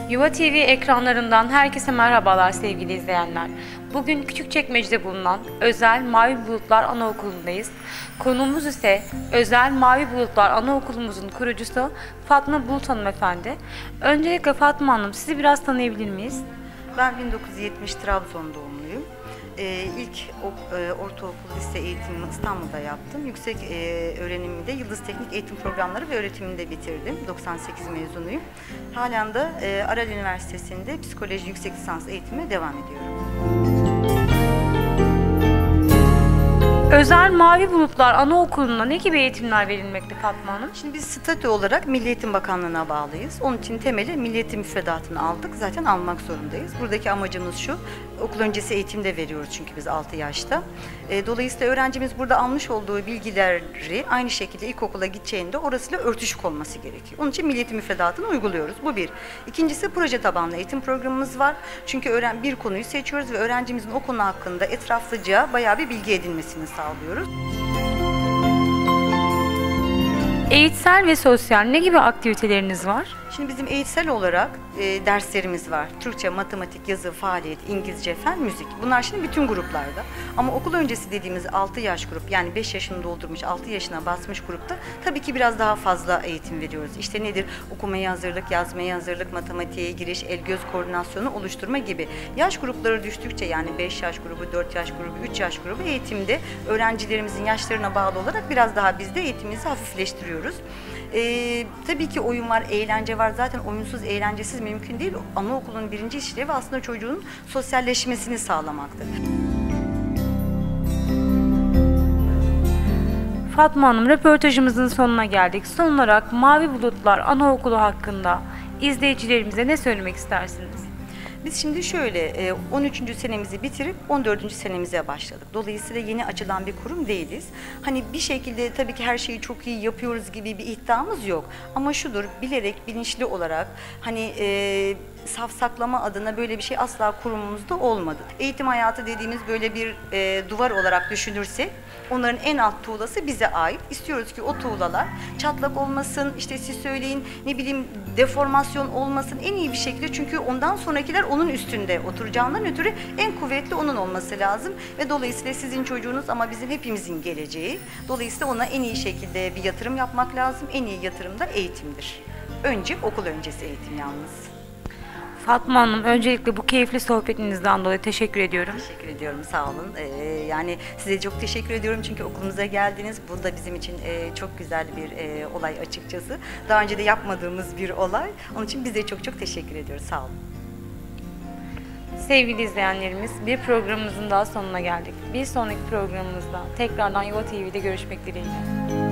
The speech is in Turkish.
Yuva TV ekranlarından herkese merhabalar sevgili izleyenler. Bugün Küçükçekmece'de bulunan Özel Mavi Bulutlar Anaokulu'ndayız. Konuğumuz ise Özel Mavi Bulutlar Anaokulumuzun kurucusu Fatma Bulut hanımefendi. Öncelikle Fatma Hanım, sizi biraz tanıyabilir miyiz? Ben 1970 Trabzon doğumluyum. İlk ortaokul lise eğitimimi İstanbul'da yaptım. Yüksek öğrenimimi de Yıldız Teknik Eğitim Programları ve öğretiminde bitirdim. 98 mezunuyum. Halen de Aral Üniversitesi'nde psikoloji yüksek lisans eğitimine devam ediyorum. Özel Mavi Bulutlar Anaokulu'nda ne gibi eğitimler verilmekte Fatma Hanım? Şimdi biz statü olarak Milli Eğitim Bakanlığı'na bağlıyız. Onun için temeli Milli Eğitim müfredatını aldık. Zaten almak zorundayız. Buradaki amacımız şu, okul öncesi eğitim de veriyoruz çünkü biz 6 yaşta. Dolayısıyla öğrencimiz burada almış olduğu bilgileri aynı şekilde ilkokula gideceğinde orasıyla örtüşük olması gerekiyor. Onun için Milli Eğitim müfredatını uyguluyoruz. Bu bir. İkincisi proje tabanlı eğitim programımız var. Çünkü bir konuyu seçiyoruz ve öğrencimizin o konu hakkında etraflıca bayağı bir bilgi edinmesini sağlıyoruz. Eğitsel ve sosyal ne gibi aktiviteleriniz var? Şimdi bizim eğitsel olarak derslerimiz var. Türkçe, matematik, yazı, faaliyet, İngilizce, fen, müzik. Bunlar şimdi bütün gruplarda. Ama okul öncesi dediğimiz 6 yaş grup, yani 5 yaşını doldurmuş, 6 yaşına basmış grupta tabii ki biraz daha fazla eğitim veriyoruz. İşte nedir? Okumaya hazırlık, yazmaya hazırlık, matematiğe giriş, el-göz koordinasyonu oluşturma gibi. Yaş grupları düştükçe, yani 5 yaş grubu, 4 yaş grubu, 3 yaş grubu eğitimde öğrencilerimizin yaşlarına bağlı olarak biraz daha biz de eğitimimizi hafifleştiriyoruz. Tabii ki oyun var, eğlence var. Zaten oyunsuz, eğlencesiz mümkün değil. Anaokulunun birinci işlevi aslında çocuğun sosyalleşmesini sağlamaktır. Fatma Hanım, röportajımızın sonuna geldik. Son olarak Mavi Bulutlar Anaokulu hakkında izleyicilerimize ne söylemek istersiniz? Biz şimdi şöyle 13. senemizi bitirip 14. senemize başladık. Dolayısıyla yeni açılan bir kurum değiliz. Hani bir şekilde tabii ki her şeyi çok iyi yapıyoruz gibi bir iddiamız yok. Ama şudur, bilerek, bilinçli olarak hani safsaklama adına böyle bir şey asla kurumumuzda olmadı. Eğitim hayatı dediğimiz böyle bir duvar olarak düşünürsek onların en alt tuğlası bize ait. İstiyoruz ki o tuğlalar çatlak olmasın, işte siz söyleyin, ne bileyim deformasyon olmasın, en iyi bir şekilde, çünkü ondan sonrakiler onun üstünde oturacağından ötürü en kuvvetli onun olması lazım ve dolayısıyla sizin çocuğunuz ama bizim hepimizin geleceği. Dolayısıyla ona en iyi şekilde bir yatırım yapmak lazım. En iyi yatırım da eğitimdir. Önce okul öncesi eğitim yalnız. Fatma Hanım, öncelikle bu keyifli sohbetinizden dolayı teşekkür ediyorum. Teşekkür ediyorum, sağ olun. Yani size çok teşekkür ediyorum çünkü okulumuza geldiniz. Bu da bizim için çok güzel bir olay açıkçası. Daha önce de yapmadığımız bir olay. Onun için biz de çok çok teşekkür ediyoruz, sağ olun. Sevgili izleyenlerimiz, bir programımızın daha sonuna geldik. Bir sonraki programımızda tekrardan Yuva TV'de görüşmek dileğiyle.